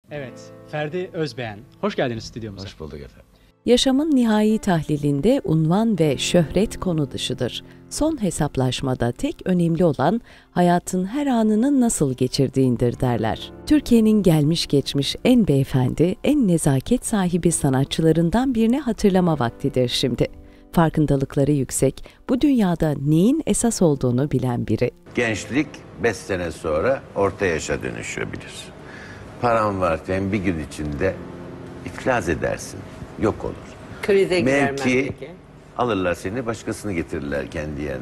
Evet, Ferdi Özbeğen. Hoş geldiniz stüdyomuza. Hoş bulduk efendim. Yaşamın nihai tahlilinde unvan ve şöhret konu dışıdır. Son hesaplaşmada tek önemli olan hayatın her anının nasıl geçirdiğindir derler. Türkiye'nin gelmiş geçmiş en beyefendi, en nezaket sahibi sanatçılarından birini hatırlama vaktidir şimdi. Farkındalıkları yüksek, bu dünyada neyin esas olduğunu bilen biri. Gençlik 5 sene sonra orta yaşa dönüşebilir. Paran varken bir gün içinde iflas edersin, yok olur. Krize girer Belki alırlar seni, başkasını getirirler kendi yerine.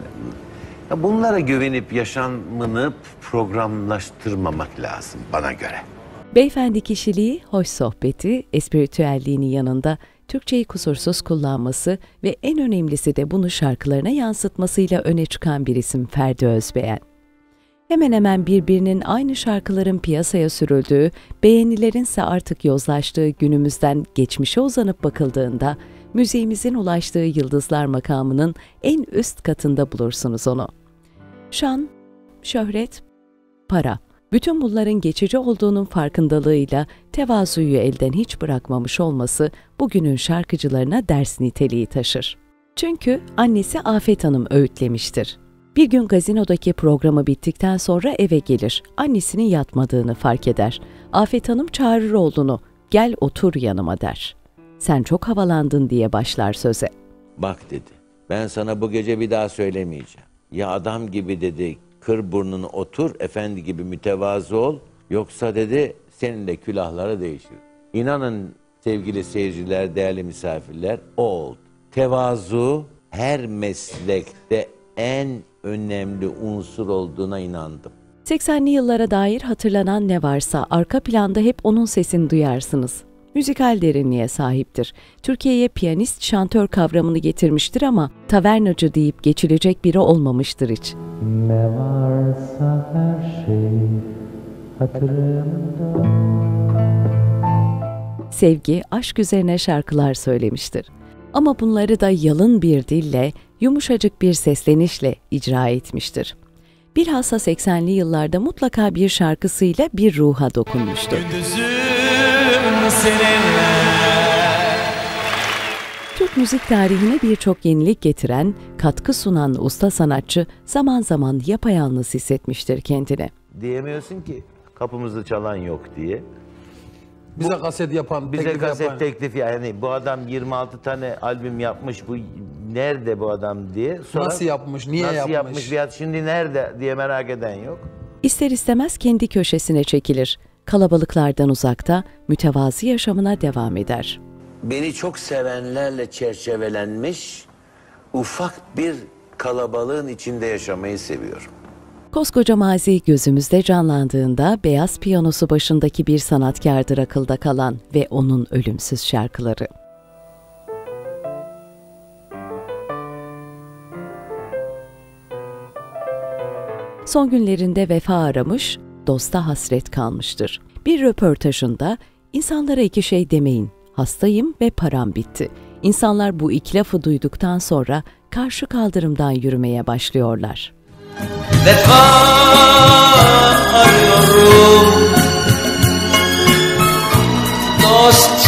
Ya bunlara güvenip yaşamını programlaştırmamak lazım bana göre. Beyefendi kişiliği, hoş sohbeti, espritüelliğinin yanında Türkçeyi kusursuz kullanması ve en önemlisi de bunu şarkılarına yansıtmasıyla öne çıkan bir isim Ferdi Özbeğen. Hemen hemen birbirinin aynı şarkıların piyasaya sürüldüğü, beğenilerinse artık yozlaştığı günümüzden geçmişe uzanıp bakıldığında, müziğimizin ulaştığı yıldızlar makamının en üst katında bulursunuz onu. Şan, şöhret, para. Bütün bunların geçici olduğunun farkındalığıyla tevazuyu elden hiç bırakmamış olması bugünün şarkıcılarına ders niteliği taşır. Çünkü annesi Afet Hanım öğütlemiştir. Bir gün gazinodaki programı bittikten sonra eve gelir, annesinin yatmadığını fark eder. Afet Hanım çağırır oğlunu, gel otur yanıma der. Sen çok havalandın diye başlar söze. Bak dedi, ben sana bu gece bir daha söylemeyeceğim. Ya adam gibi dedi, kır burnunu otur, efendi gibi mütevazı ol. Yoksa dedi, senin de külahları değişir. İnanın sevgili seyirciler, değerli misafirler, o oldu. Tevazu her meslekte en önemli unsur olduğuna inandım. 80'li yıllara dair hatırlanan ne varsa arka planda hep onun sesini duyarsınız. Müzikal derinliğe sahiptir. Türkiye'ye piyanist, şantör kavramını getirmiştir ama tavernacı deyip geçilecek biri olmamıştır hiç. Ne varsa her şey hatırımda. Sevgi, aşk üzerine şarkılar söylemiştir. Ama bunları da yalın bir dille, yumuşacık bir seslenişle icra etmiştir. Bilhassa 80'li yıllarda mutlaka bir şarkısıyla bir ruha dokunmuştur. Türk müzik tarihine birçok yenilik getiren, katkı sunan usta sanatçı zaman zaman yapayalnız hissetmiştir kendini. Diyemiyorsun ki kapımızda çalan yok diye. Bize kaset yapan, Bize kaset teklifi, yani bu adam 26 tane albüm yapmış, bu nerede bu adam diye. Sonra, nasıl yapmış, niye nasıl yapmış, şimdi nerede diye merak eden yok. İster istemez kendi köşesine çekilir. Kalabalıklardan uzakta, mütevazı yaşamına devam eder. Beni çok sevenlerle çerçevelenmiş ufak bir kalabalığın içinde yaşamayı seviyorum. Koskoca mazi gözümüzde canlandığında beyaz piyanosu başındaki bir sanatkardır akılda kalan ve onun ölümsüz şarkıları. Son günlerinde vefa aramış, dosta hasret kalmıştır. Bir röportajında, insanlara iki şey demeyin, hastayım ve param bitti. İnsanlar bu iki lafı duyduktan sonra karşı kaldırımdan yürümeye başlıyorlar. Vefa arıyorum, dost